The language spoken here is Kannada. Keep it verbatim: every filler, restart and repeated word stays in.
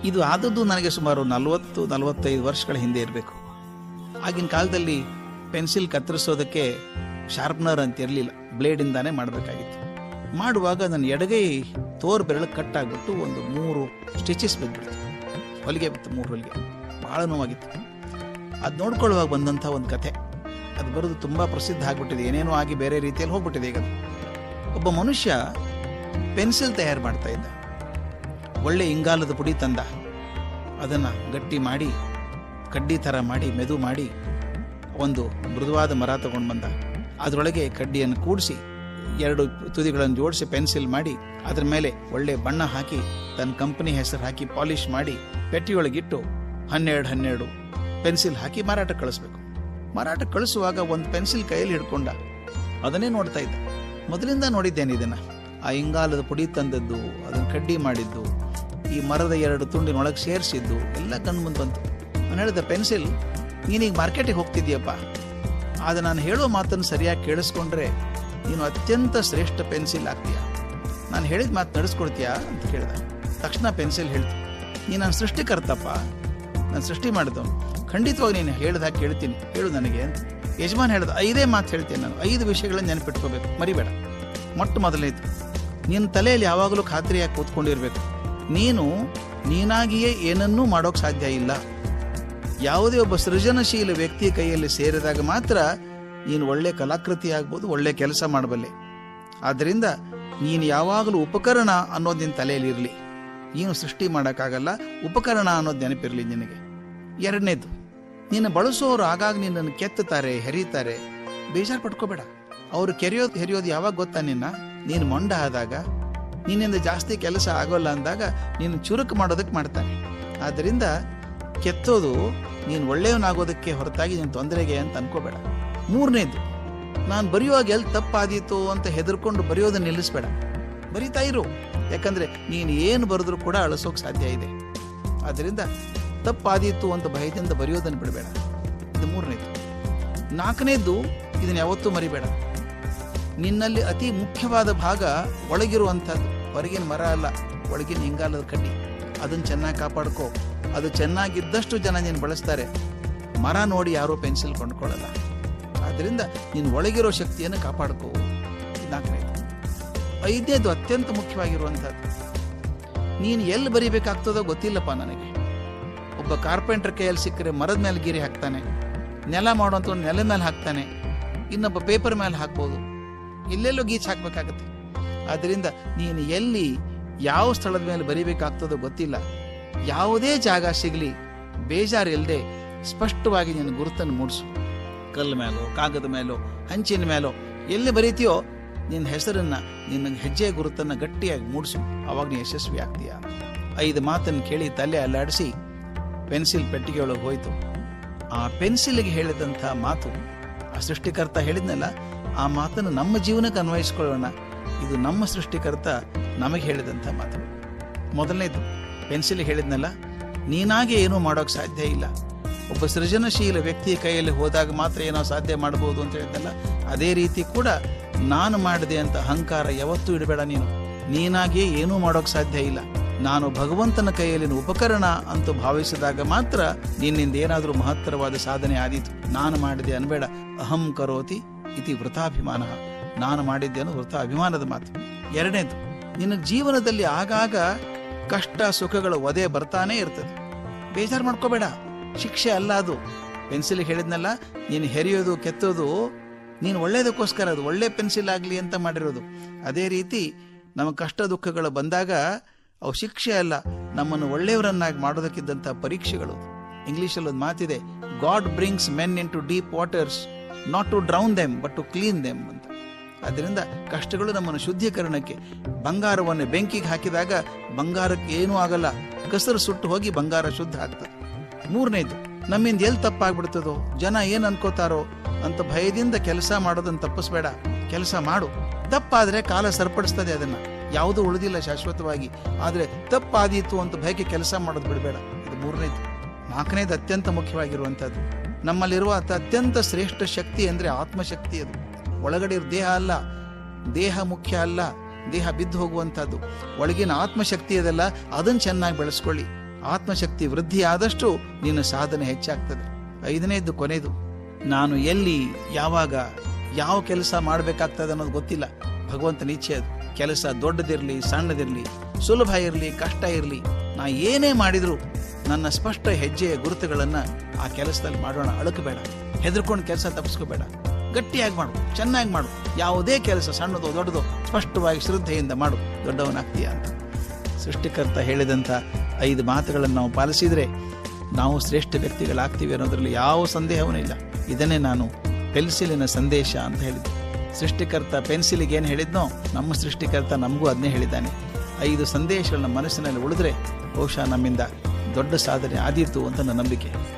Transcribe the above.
ಇದು ಆದದ್ದು ನನಗೆ ಸುಮಾರು ನಲವತ್ತು ನಲವತ್ತೈದು ವರ್ಷಗಳ ಹಿಂದೆ ಇರಬೇಕು. ಆಗಿನ ಕಾಲದಲ್ಲಿ ಪೆನ್ಸಿಲ್ ಕತ್ತರಿಸೋದಕ್ಕೆ ಶಾರ್ಪ್ನರ್ ಅಂತ ಇರಲಿಲ್ಲ, ಬ್ಲೇಡಿಂದಾನೇ ಮಾಡಬೇಕಾಗಿತ್ತು. ಮಾಡುವಾಗ ನನ್ನ ಎಡಗೈ ತೋರ್ ಬೆರಳು ಕಟ್ಟಾಗ್ಬಿಟ್ಟು ಒಂದು ಮೂರು ಸ್ಟಿಚಸ್ ಬಿದ್ದುಬಿಡ್ತು, ಹೊಲಿಗೆ ಬಿತ್ತು, ಮೂರು ಹೊಲಿಗೆ, ಭಾಳ ನೋವಾಗಿತ್ತು. ಅದು ನೋಡ್ಕೊಳ್ಳುವಾಗ ಬಂದಂಥ ಒಂದು ಕಥೆ, ಅದು ಬರೋದು ತುಂಬ ಪ್ರಸಿದ್ಧ ಆಗಿಬಿಟ್ಟಿದೆ, ಏನೇನೋ ಆಗಿ ಬೇರೆ ರೀತಿಯಲ್ಲಿ ಹೋಗ್ಬಿಟ್ಟಿದೆ. ಈಗ ಒಬ್ಬ ಮನುಷ್ಯ ಪೆನ್ಸಿಲ್ ತಯಾರು ಮಾಡ್ತಾ ಇದ್ದ, ಒಳ್ಳೆ ಇಂಗಾಲದ ಪುಡಿ ತಂದ, ಅದನ್ನು ಗಟ್ಟಿ ಮಾಡಿ ಕಡ್ಡಿ ಥರ ಮಾಡಿ ಮೆದು ಮಾಡಿ ಒಂದು ಮೃದುವಾದ ಮರ ತಗೊಂಡು ಬಂದ. ಅದರೊಳಗೆ ಕಡ್ಡಿಯನ್ನು ಕೂಡಿಸಿ ಎರಡು ತುದಿಗಳನ್ನು ಜೋಡಿಸಿ ಪೆನ್ಸಿಲ್ ಮಾಡಿ ಅದ್ರ ಮೇಲೆ ಒಳ್ಳೆ ಬಣ್ಣ ಹಾಕಿ ತನ್ನ ಕಂಪನಿ ಹೆಸರು ಹಾಕಿ ಪಾಲಿಷ್ ಮಾಡಿ ಪೆಟ್ಟಿಯೊಳಗಿಟ್ಟು ಹನ್ನೆರಡು ಹನ್ನೆರಡು ಪೆನ್ಸಿಲ್ ಹಾಕಿ ಮಾರಾಟ ಕಳಿಸ್ಬೇಕು. ಮಾರಾಟ ಕಳಿಸುವಾಗ ಒಂದು ಪೆನ್ಸಿಲ್ ಕೈಯಲ್ಲಿ ಹಿಡ್ಕೊಂಡ, ಅದನ್ನೇ ನೋಡ್ತಾ ಇದ್ದ. ಮೊದಲಿಂದ ನೋಡಿದ್ದೇನೆ ಇದನ್ನು, ಆ ಇಂಗಾಲದ ಪುಡಿ ತಂದದ್ದು, ಅದನ್ನು ಕಡ್ಡಿ ಮಾಡಿದ್ದು, ಈ ಮರದ ಎರಡು ತುಂಡಿನೊಳಗೆ ಸೇರಿಸಿದ್ದು ಎಲ್ಲ ಕಣ್ಣು ಮುಂದೆ ಬಂತು. ನಾನು ಹೇಳಿದ, ಪೆನ್ಸಿಲ್ ನೀನೀಗ ಮಾರ್ಕೆಟಿಗೆ ಹೋಗ್ತಿದ್ದೀಯಪ್ಪ, ಆದರೆ ನಾನು ಹೇಳೋ ಮಾತನ್ನು ಸರಿಯಾಗಿ ಕೇಳಿಸ್ಕೊಂಡ್ರೆ ನೀನು ಅತ್ಯಂತ ಶ್ರೇಷ್ಠ ಪೆನ್ಸಿಲ್ ಆಗ್ತೀಯ, ನಾನು ಹೇಳಿದ ಮಾತು ನಡೆಸ್ಕೊಡ್ತೀಯಾ ಅಂತ ಕೇಳಿದ. ತಕ್ಷಣ ಪೆನ್ಸಿಲ್ ಹೇಳ್ತು, ನೀನು ನಾನು ಸೃಷ್ಟಿಕರ್ತಪ್ಪ, ನಾನು ಸೃಷ್ಟಿ ಮಾಡಿದವನು, ಖಂಡಿತವಾಗಿ ನೀನು ಹೇಳಿದಾಗ ಕೇಳ್ತೀನಿ, ಹೇಳು ನನಗೆ ಅಂತ. ಯಜಮಾನ್ ಹೇಳಿದ, ಐದೇ ಮಾತು ಹೇಳ್ತೀನಿ ನಾನು, ಐದು ವಿಷಯಗಳನ್ನು ನೆನಪಿಟ್ಕೋಬೇಕು, ಮರಿಬೇಡ. ಮೊಟ್ಟ ಮೊದಲನೇದು, ನಿನ್ನ ತಲೆಯಲ್ಲಿ ಯಾವಾಗಲೂ ಖಾತ್ರಿಯಾಗಿ ಕೂತ್ಕೊಂಡಿರ್ಬೇಕು, ನೀನು ನೀನಾಗಿಯೇ ಏನನ್ನೂ ಮಾಡೋಕ್ಕೆ ಸಾಧ್ಯ ಇಲ್ಲ. ಯಾವುದೇ ಒಬ್ಬ ಸೃಜನಶೀಲ ವ್ಯಕ್ತಿಯ ಕೈಯಲ್ಲಿ ಸೇರಿದಾಗ ಮಾತ್ರ ನೀನು ಒಳ್ಳೆ ಕಲಾಕೃತಿ ಆಗ್ಬೋದು, ಒಳ್ಳೆ ಕೆಲಸ ಮಾಡಬಲ್ಲೆ. ಆದ್ದರಿಂದ ನೀನು ಯಾವಾಗಲೂ ಉಪಕರಣ ಅನ್ನೋದು ನಿನ್ನ ತಲೆಯಲ್ಲಿ ಇರಲಿ, ನೀನು ಸೃಷ್ಟಿ ಮಾಡೋಕ್ಕಾಗಲ್ಲ, ಉಪಕರಣ ಅನ್ನೋದು ನೆನಪಿರಲಿ ನಿನಗೆ. ಎರಡನೇದು, ನೀನು ಬಳಸೋರು ಆಗಾಗ ನಿನ್ನನ್ನು ಕೆತ್ತುತ್ತಾರೆ, ಹೆರೀತಾರೆ, ಬೇಜಾರು ಪಡ್ಕೋಬೇಡ. ಅವರು ಕೆರೆಯೋದು ಹೆರಿಯೋದು ಯಾವಾಗ ಗೊತ್ತಾ ನಿನ್ನ, ನೀನು ಮೊಂಡ ಆದಾಗ, ನಿನ್ನಿಂದ ಜಾಸ್ತಿ ಕೆಲಸ ಆಗೋಲ್ಲ ಅಂದಾಗ ನೀನು ಚುರುಕು ಮಾಡೋದಕ್ಕೆ ಮಾಡ್ತಾನೆ. ಆದ್ದರಿಂದ ಕೆತ್ತೋದು ನೀನು ಒಳ್ಳೆಯವನಾಗೋದಕ್ಕೆ ಹೊರತಾಗಿ ನೀನು ತೊಂದರೆಗೆ ಅಂತ ಅನ್ಕೋಬೇಡ. ಮೂರನೇದು, ನಾನು ಬರೆಯುವಾಗ ಎಲ್ಲಿ ತಪ್ಪಾದೀತು ಅಂತ ಹೆದರ್ಕೊಂಡು ಬರೆಯೋದನ್ನು ನಿಲ್ಲಿಸ್ಬೇಡ, ಬರಿತಾ ಇರು. ಯಾಕಂದರೆ ನೀನು ಏನು ಬರೆದ್ರೂ ಕೂಡ ಅಳಿಸೋಕೆ ಸಾಧ್ಯ ಇದೆ. ಆದ್ದರಿಂದ ತಪ್ಪಾದೀತು ಅಂತ ಭಯದಿಂದ ಬರೆಯೋದನ್ನು ಬಿಡಬೇಡ. ಇದು ಮೂರನೇದು. ನಾಲ್ಕನೇದು, ಇದನ್ನು ಯಾವತ್ತೂ ಮರಿಬೇಡ, ನಿನ್ನಲ್ಲಿ ಅತಿ ಮುಖ್ಯವಾದ ಭಾಗ ಒಳಗಿರುವಂಥದ್ದು, ಹೊರಗಿನ ಮರ ಅಲ್ಲ, ಒಳಗಿನ ಇಂಗಾಲದ ಕಡ್ಡಿ, ಅದನ್ನು ಚೆನ್ನಾಗಿ ಕಾಪಾಡ್ಕೋ. ಅದು ಚೆನ್ನಾಗಿದ್ದಷ್ಟು ಜನ ನೀನು ಬಳಸ್ತಾರೆ, ಮರ ನೋಡಿ ಯಾರೂ ಪೆನ್ಸಿಲ್ ಕೊಂಡ್ಕೊಳ್ಳಲ್ಲ. ಆದ್ದರಿಂದ ನೀನು ಒಳಗಿರೋ ಶಕ್ತಿಯನ್ನು ಕಾಪಾಡ್ಕೋ. ನಾಲ್ಕನೇದು. ಐದನೇದು ಅತ್ಯಂತ ಮುಖ್ಯವಾಗಿರುವಂಥದ್ದು, ನೀನು ಎಲ್ಲಿ ಬರಿಬೇಕಾಗ್ತದೋ ಗೊತ್ತಿಲ್ಲಪ್ಪ ನನಗೆ. ಒಬ್ಬ ಕಾರ್ಪೆಂಟರ್ ಕೈಯಲ್ಲಿ ಸಿಕ್ಕರೆ ಮರದ ಮೇಲೆ ಗಿರಿ ಹಾಕ್ತಾನೆ, ನೆಲ ಮಾಡುವಂಥ ನೆಲ ಮೇಲೆ ಹಾಕ್ತಾನೆ, ಇನ್ನೊಬ್ಬ ಪೇಪರ್ ಮೇಲೆ ಹಾಕ್ಬೋದು, ಎಲ್ಲೆಲ್ಲೋ ಗೀಚ್ ಹಾಕಬೇಕಾಗತ್ತೆ. ಆದ್ದರಿಂದ ನೀನು ಎಲ್ಲಿ ಯಾವ ಸ್ಥಳದ ಮೇಲೆ ಬರಿಬೇಕಾಗ್ತದೋ ಗೊತ್ತಿಲ್ಲ, ಯಾವುದೇ ಜಾಗ ಸಿಗಲಿ ಬೇಜಾರಿಲ್ಲದೆ ಸ್ಪಷ್ಟವಾಗಿ ನೀನು ಗುರುತನ್ನು ಮೂಡಿಸು. ಕಲ್ಲು ಮೇಲೋ, ಕಾಗದ ಮೇಲೋ, ಹಂಚಿನ ಮೇಲೋ ಎಲ್ಲಿ ಬರೀತೀಯೋ ನಿನ್ನ ಹೆಸರನ್ನು, ನಿನ್ನ ಹೆಜ್ಜೆ ಗುರುತನ್ನು ಗಟ್ಟಿಯಾಗಿ ಮೂಡಿಸು, ಅವಾಗ ನೀನು ಯಶಸ್ವಿ ಆಗ್ತೀಯ. ಐದು ಮಾತನ್ನು ಕೇಳಿ ತಲೆ ಅಲ್ಲಾಡಿಸಿ ಪೆನ್ಸಿಲ್ ಪೆಟ್ಟಿಗೆ ಒಳಗೆ ಹೋಯ್ತು. ಆ ಪೆನ್ಸಿಲ್ಗೆ ಹೇಳಿದಂಥ ಮಾತು, ಆ ಸೃಷ್ಟಿಕರ್ತ ಹೇಳಿದ್ನಲ್ಲ, ಆ ಮಾತನ್ನು ನಮ್ಮ ಜೀವನಕ್ಕೆ ಅನ್ವಯಿಸ್ಕೊಳ್ಳೋಣ. ಇದು ನಮ್ಮ ಸೃಷ್ಟಿಕರ್ತ ನಮಗೆ ಹೇಳಿದಂಥ ಮಾತು. ಮೊದಲನೇದು, ಪೆನ್ಸಿಲ್ ಹೇಳಿದ್ನಲ್ಲ, ನೀನಾಗೆ ಏನೂ ಮಾಡೋಕ್ಕೆ ಸಾಧ್ಯ ಇಲ್ಲ, ಒಬ್ಬ ಸೃಜನಶೀಲ ವ್ಯಕ್ತಿಯ ಕೈಯಲ್ಲಿ ಹೋದಾಗ ಮಾತ್ರ ಏನೋ ಸಾಧ್ಯ ಮಾಡ್ಬೋದು ಅಂತ ಹೇಳಿದ್ನಲ್ಲ, ಅದೇ ರೀತಿ ಕೂಡ ನಾನು ಮಾಡಿದೆ ಅಂತ ಅಹಂಕಾರ ಯಾವತ್ತೂ ಇಡಬೇಡ. ನೀನು ನೀನಾಗೆ ಏನೂ ಮಾಡೋಕ್ಕೆ ಸಾಧ್ಯ ಇಲ್ಲ, ನಾನು ಭಗವಂತನ ಕೈಯಲ್ಲಿನ ಉಪಕರಣ ಅಂತ ಭಾವಿಸಿದಾಗ ಮಾತ್ರ ನಿನ್ನಿಂದ ಏನಾದರೂ ಮಹತ್ತರವಾದ ಸಾಧನೆ ಆದೀತು. ನಾನು ಮಾಡಿದೆ ಅನ್ಬೇಡ. ಅಹಂ ಕರೋತಿ ಇತಿ ವೃಥಾಭಿಮಾನ, ನಾನು ಮಾಡಿದ್ದೆ ಅನ್ನೋ ವೃಥಾ ಅಭಿಮಾನದ ಮಾತು. ಎರಡನೇದು, ನಿನ್ನ ಜೀವನದಲ್ಲಿ ಆಗಾಗ ಕಷ್ಟ ಸುಖಗಳ ಒದೆ ಬರ್ತಾನೇ ಇರ್ತದೆ, ಬೇಜಾರು ಮಾಡ್ಕೋಬೇಡ. ಶಿಕ್ಷೆ ಅಲ್ಲ ಅದು. ಪೆನ್ಸಿಲ್ ಹೇಳಿದ್ನಲ್ಲ, ನೀನು ಹೆರಿಯೋದು ಕೆತ್ತೋದು ನೀನು ಒಳ್ಳೇದಕ್ಕೋಸ್ಕರ, ಅದು ಒಳ್ಳೆ ಪೆನ್ಸಿಲ್ ಆಗಲಿ ಅಂತ ಮಾಡಿರೋದು. ಅದೇ ರೀತಿ ನಮ್ಮ ಕಷ್ಟ ದುಃಖಗಳು ಬಂದಾಗ ಅವು ಶಿಕ್ಷೆ ಅಲ್ಲ, ನಮ್ಮನ್ನು ಒಳ್ಳೆಯವರನ್ನಾಗಿ ಮಾಡೋದಕ್ಕಿದ್ದಂಥ ಪರೀಕ್ಷೆಗಳು. ಇಂಗ್ಲೀಷಲ್ಲಿ ಒಂದು ಮಾತಿದೆ, God brings men into deep waters not to drown them but to clean them ಅಂತ. ಅದರಿಂದ ಕಷ್ಟಗಳು ನಮ್ಮನ್ನು ಶುದ್ಧೀಕರಣಕ್ಕೆ, ಬಂಗಾರವನ್ನು ಬೆಂಕಿಗೆ ಹಾಕಿದಾಗ ಬಂಗಾರಕ್ಕೆ ಏನೂ ಆಗಲ್ಲ, ಕಸರು ಸುಟ್ಟು ಹೋಗಿ ಬಂಗಾರ ಶುದ್ಧ ಆಗ್ತದೆ. ಮೂರನೇದು, ನಮ್ಮಿಂದ ಎಲ್ಲಿ ತಪ್ಪಾಗ್ಬಿಡ್ತದೋ, ಜನ ಏನು ಅನ್ಕೋತಾರೋ ಅಂತ ಭಯದಿಂದ ಕೆಲಸ ಮಾಡೋದನ್ನು ತಪ್ಪಿಸ್ಬೇಡ, ಕೆಲಸ ಮಾಡು. ತಪ್ಪಾದರೆ ಕಾಲ ಸರಿಪಡಿಸ್ತದೆ, ಅದನ್ನು ಯಾವುದೂ ಉಳಿದಿಲ್ಲ ಶಾಶ್ವತವಾಗಿ. ಆದರೆ ತಪ್ಪಾದೀತು ಅಂತ ಭಯಕ್ಕೆ ಕೆಲಸ ಮಾಡೋದು ಬಿಡಬೇಡ. ಇದು ಮೂರನೇದು. ನಾಲ್ಕನೇದು ಅತ್ಯಂತ ಮುಖ್ಯವಾಗಿರುವಂಥದ್ದು, ನಮ್ಮಲ್ಲಿರುವ ಅತ್ಯಂತ ಶ್ರೇಷ್ಠ ಶಕ್ತಿ ಅಂದರೆ ಆತ್ಮಶಕ್ತಿ. ಅದು ಒಳಗಡೆ ಇರೋ ದೇಹ ಅಲ್ಲ, ದೇಹ ಮುಖ್ಯ ಅಲ್ಲ, ದೇಹ ಬಿದ್ದು ಹೋಗುವಂಥದ್ದು. ಒಳಗಿನ ಆತ್ಮಶಕ್ತಿ ಅದಲ್ಲ, ಅದನ್ನು ಚೆನ್ನಾಗಿ ಬೆಳೆಸ್ಕೊಳ್ಳಿ. ಆತ್ಮಶಕ್ತಿ ವೃದ್ಧಿ ಆದಷ್ಟು ನಿನ್ನ ಸಾಧನೆ ಹೆಚ್ಚಾಗ್ತದೆ. ಐದನೇದು ಕೊನೆಯದು, ನಾನು ಎಲ್ಲಿ ಯಾವಾಗ ಯಾವ ಕೆಲಸ ಮಾಡಬೇಕಾಗ್ತದೆ ಅನ್ನೋದು ಗೊತ್ತಿಲ್ಲ. ಭಗವಂತನ ಇಚ್ಛೆ ಅದು. ಕೆಲಸ ದೊಡ್ಡದಿರಲಿ ಸಣ್ಣದಿರಲಿ, ಸುಲಭ ಇರಲಿ ಕಷ್ಟ ಇರಲಿ, ನಾ ಏನೇ ಮಾಡಿದ್ರು ನನ್ನ ಸ್ಪಷ್ಟ ಹೆಜ್ಜೆಯ ಗುರುತುಗಳನ್ನು ಆ ಕೆಲಸದಲ್ಲಿ ಮಾಡೋಣ. ಅಳಕಬೇಡ, ಹೆದರ್ಕೊಂಡು ಕೆಲಸ ತಪ್ಪಿಸ್ಕೋಬೇಡ, ಗಟ್ಟಿಯಾಗಿ ಮಾಡು, ಚೆನ್ನಾಗಿ ಮಾಡು. ಯಾವುದೇ ಕೆಲಸ ಸಣ್ಣದೋ ದೊಡ್ಡದೋ ಸ್ಪಷ್ಟವಾಗಿ ಶ್ರದ್ಧೆಯಿಂದ ಮಾಡು, ದೊಡ್ಡವನಾಗ್ತೀಯ ಅಂತ. ಸೃಷ್ಟಿಕರ್ತ ಹೇಳಿದಂಥ ಐದು ಮಾತುಗಳನ್ನು ನಾವು ಪಾಲಿಸಿದರೆ ನಾವು ಶ್ರೇಷ್ಠ ವ್ಯಕ್ತಿಗಳಾಗ್ತೀವಿ ಅನ್ನೋದ್ರಲ್ಲಿ ಯಾವ ಸಂದೇಹವೂ ಇಲ್ಲ. ಇದನ್ನೇ ನಾನು ಪೆನ್ಸಿಲಿನ ಸಂದೇಶ ಅಂತ ಹೇಳಿದ್ದೆ. ಸೃಷ್ಟಿಕರ್ತ ಪೆನ್ಸಿಲಿಗೆ ಏನು ಹೇಳಿದ್ನೋ ನಮ್ಮ ಸೃಷ್ಟಿಕರ್ತ ನಮಗೂ ಅದನ್ನೇ ಹೇಳಿದ್ದಾನೆ. ಐದು ಸಂದೇಶಗಳನ್ನ ಮನಸ್ಸಿನಲ್ಲಿ ಉಳಿದ್ರೆ ಬಹುಶಃ ನಮ್ಮಿಂದ ದೊಡ್ಡ ಸಾಧನೆ ಆದೀತು ಅಂತ ನನ್ನ ನಂಬಿಕೆ.